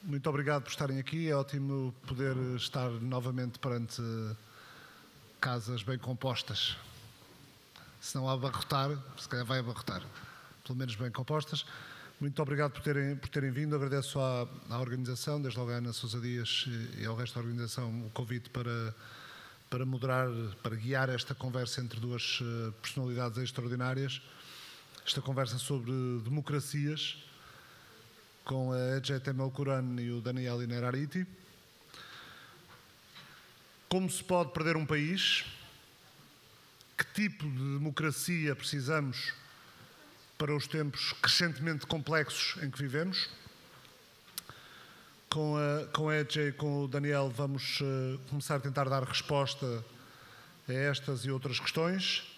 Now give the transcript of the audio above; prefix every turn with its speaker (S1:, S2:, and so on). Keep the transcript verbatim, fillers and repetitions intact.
S1: muito obrigado por estarem aqui. É ótimo poder estar novamente perante casas bem compostas. Se não abarrotar, se calhar vai abarrotar. Pelo menos bem compostas. Muito obrigado por terem, por terem vindo. Agradeço à, à organização, desde logo à Ana Sousa Dias e ao resto da organização, o convite para, para moderar, para guiar esta conversa entre duas personalidades extraordinárias. Esta conversa sobre democracias, com a Ecem Temelkuran e o Daniel Innerarity. Como se pode perder um país? Que tipo de democracia precisamos para os tempos crescentemente complexos em que vivemos? Com a, com a Ecem e com o Daniel vamos uh, começar a tentar dar resposta a estas e outras questões.